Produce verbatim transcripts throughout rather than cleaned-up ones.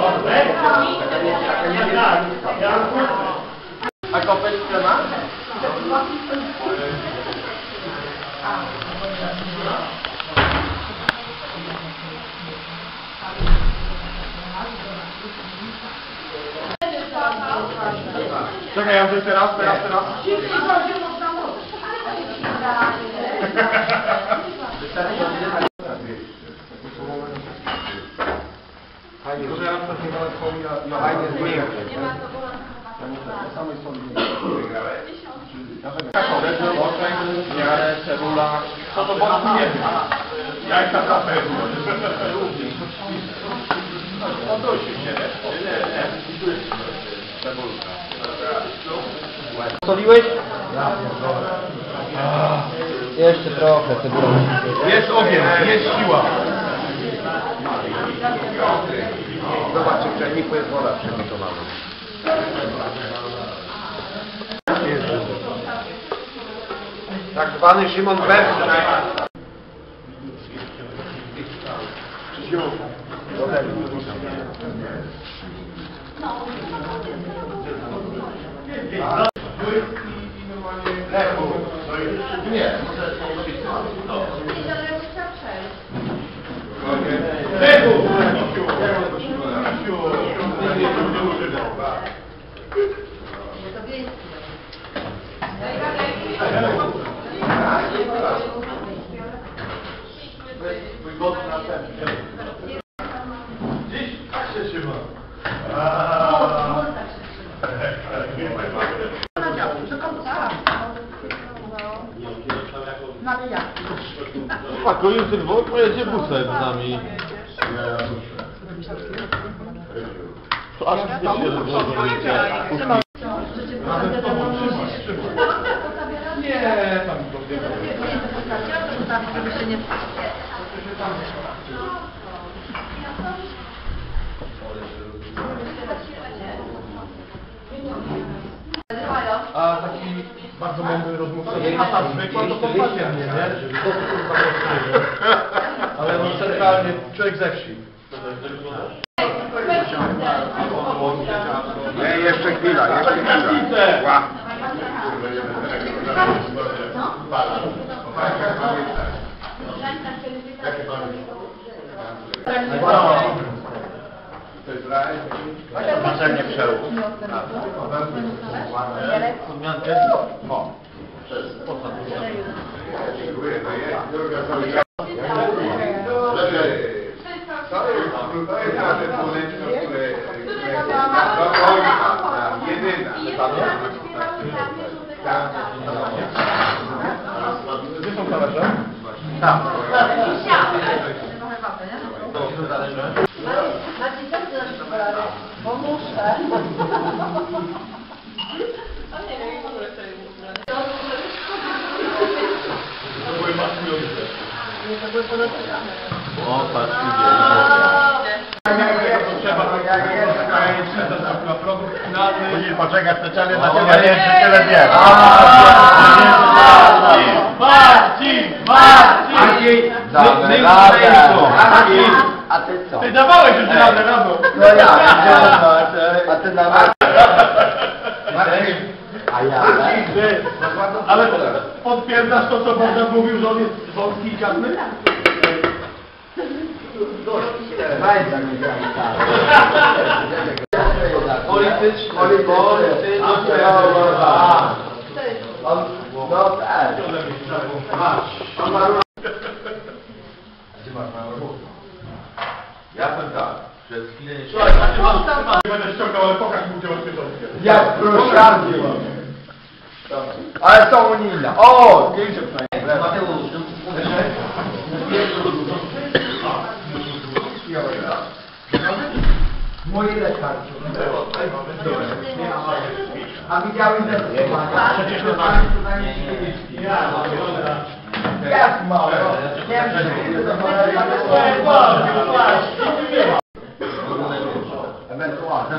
A kopeczkę ma? Czekaj, ja muszę teraz, teraz, teraz. Fajnie, że ja na przykład nie mam wspomina, no fajnie zbyję. Samej sobie nie miarę, cebula. Co to bo nie wiem. Jajka kafę. No to się nie wiem. Cebulka. Soliłeś? Jeszcze trochę cebula. Jest ogień, jest siła. Zobaczcie, w czajniku jest woda przygotowana. Tak zwany Szymon Berg. Nie. Dziś tak się trzyma. A kończy dwór pojedzie busem z nami. To aż nie się, że było Nawet to mam Nie, tam to A taki bardzo mądry rozmówca, a ta zwykła to popatrzcie mnie, nie? Ale no centralnie człowiek ze wsi. Nie, jeszcze chwila, jeszcze chwila. Marzenie przełóż. O. Dziękuję. To jest nasze słoneczko, które jedyna. Gdzie są talerze? Tam. Macie serce na czekolady, bo muszę. Nie wiem, w ogóle sobie muszę. To były maskujące. Nie, to były podotykane. O, patrz, idzie. Na produkt finalny. Musisz poczekać specjalnie na ciebie. ciebie, nie jeszcze tyle wie. Marcin! Marcin! Marcin! Damy radę! A ty co? Ty dawałeś już radę rano! No ja, a ty na Marcin! A ja, Ale potwierdzasz to, co Bogdan mówił, że on jest wąski i ciasny? Majda mi tak. Politycznie. Politycznie. No tak. Ja powiem tak, przez chwilę nie Słuchaj, nie będę ściągał, ale pokaż mu tę odczytowkę. Jak prosiarki. Ale są unijne. O, zdjęcie przynajmniej. Mateusz. Moje lekarstwo. A widziałeś testowania? Przecież to tak. Jak mało? Nie wiem, że ewentualnie.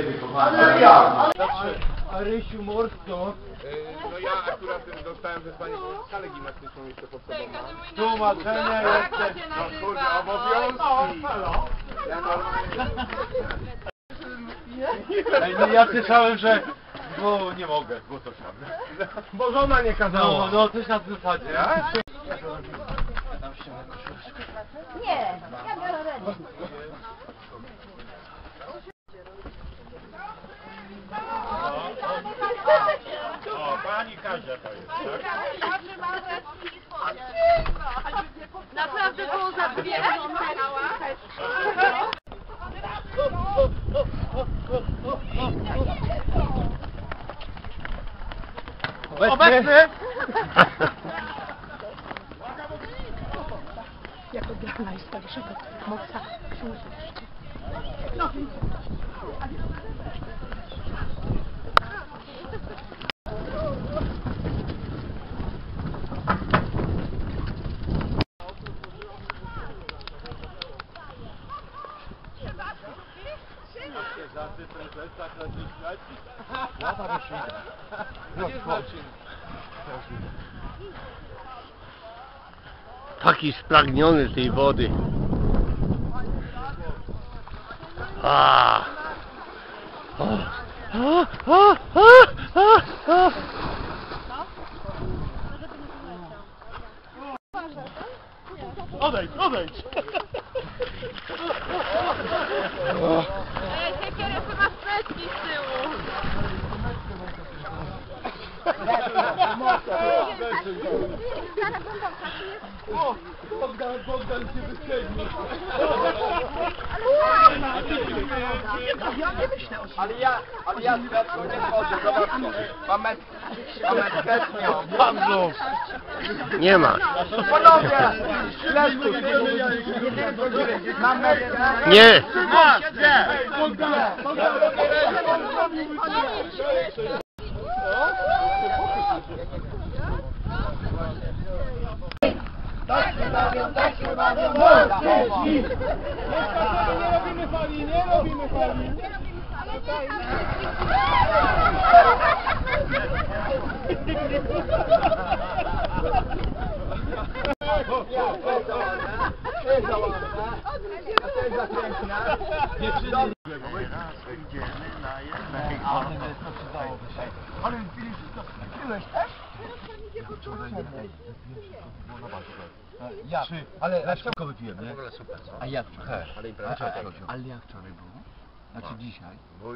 ciebie, kochany. Ale ja. A Rysiu Morsko, No ja akurat dostałem wezwanie w salę gimnastyczną jeszcze pod sobą. tłumaczenie jeszcze. No kurde, obowiązki. Ja normalnie... Ej, no ja słyszałem, że... No nie mogę, bo to prawda. Bo żona nie No, kazała. no coś na tym zasadzie. Nie, ja biorę rękę. O, pani Kazia to jest, tak? Naprawdę było za dwie. Obecny? Jako dla najstarszego moca służysz. Taki spragniony tej wody. A. A. A. A. A. A. Odejdź, odejdź! Ej, siekierę, ty masz plecki z tyłu. O, Bogdan, Bogdan się wyszczelił. Ale ja, ale ja świadku nie wchodzę, zobaczcie. Mamy, mamy kwestię. Pawlów. Nie ma. Panowie, śledźcie, mamy... Nie. Tak się bawią, tak się bawią, Nie robimy fali, nie robimy fali. Ale Filip, piłeś też? Ja, ale dlaczego wypiłem, nie? W ogóle super, co? A jak wczoraj? Ale impreza wczoraj. Ale jak wczoraj było? Znaczy dzisiaj?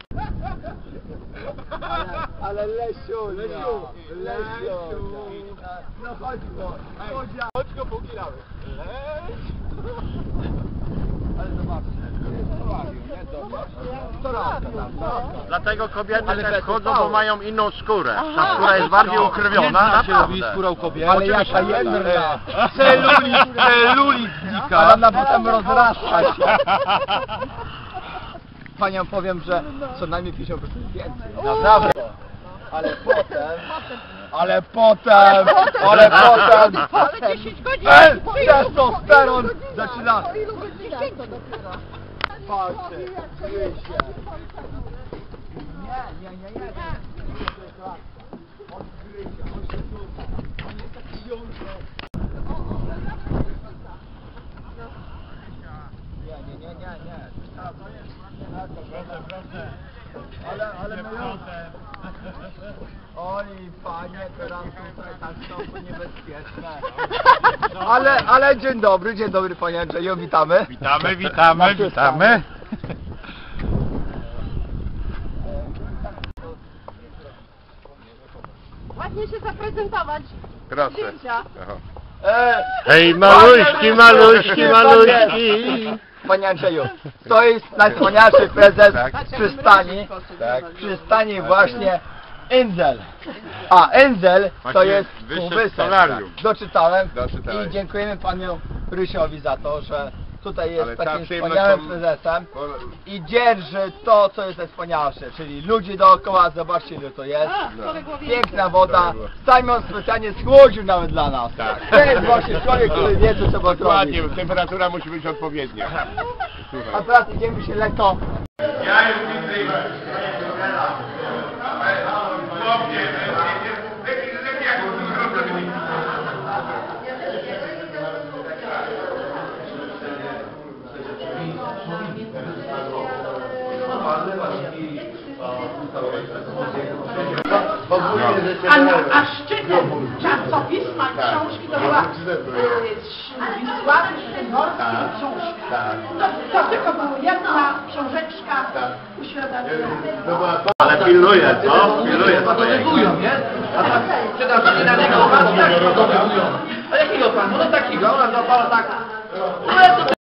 Ale, ale Lesiu, Lesiu, Lesiu, no chodź go, chodź, chodź go pogilamy. Ale zobaczcie, co robi, tam, Dlatego kobiety Ale też bez chodzą, upału. bo mają inną skórę. Ta skóra jest bardziej ukrwiona. się robi Naprawdę. skórą kobiet. ale jaka jedna, Celulit, celulit dzika. ale ona potem rozrasta się. Panią powiem, że co najmniej pięćdziesiąt procent więcej. Naprawdę. Ale potem, ale potem, ale potem, Ale dziesięć godzin. e, testosteron zaczyna. Patrzcie, Krysia. Nie, nie, nie, nie. On Krysia, on się rzuca. On jest taki jądro. Nie, nie, nie, nie, nie. Proszę, proszę. Ale, ale my już... Oj, panie, teraz tutaj tak są to niebezpieczne. Ale, ale dzień dobry, dzień dobry panie Andrzeju, witamy. Witamy, witamy, witamy. Ładnie się zaprezentować. Proszę. Zdjęcia. E, Hej, maluśki, maluśki, maluśki. Panie Andrzeju, to jest najwspanialszy prezes przystani, przystani właśnie Enzel. A Enzel to Właśnie jest wyższe półwysep. solarium. Doczytałem Doczytałeś. i dziękujemy panu Rysiowi za to, że tutaj jest Ale cała takim przyjemność wspaniałym są- prezesem i dzierży to, co jest najwspanialsze, czyli ludzi dookoła, zobaczcie ile to jest. Piękna woda. Simon specjalnie schłodził nawet dla nas. Tak. To jest właśnie człowiek, który wie, co trzeba zrobić. Dokładnie, temperatura musi być odpowiednia. A teraz idziemy się lekko Ja już widzę i chłopie, lepiej jak zrobili. A, na, a szczytem czasopisma i książki to była y, Wisławy Szymborskiej książka. To, to tylko była jedna książeczka uświadamiająca. Ale pilnuje, co? Pilnuje Dotowują, nie? A tak sprzedał się na niego, tak, dotowują. A jakiego pan? No takiego, ona zapala tak. Ale to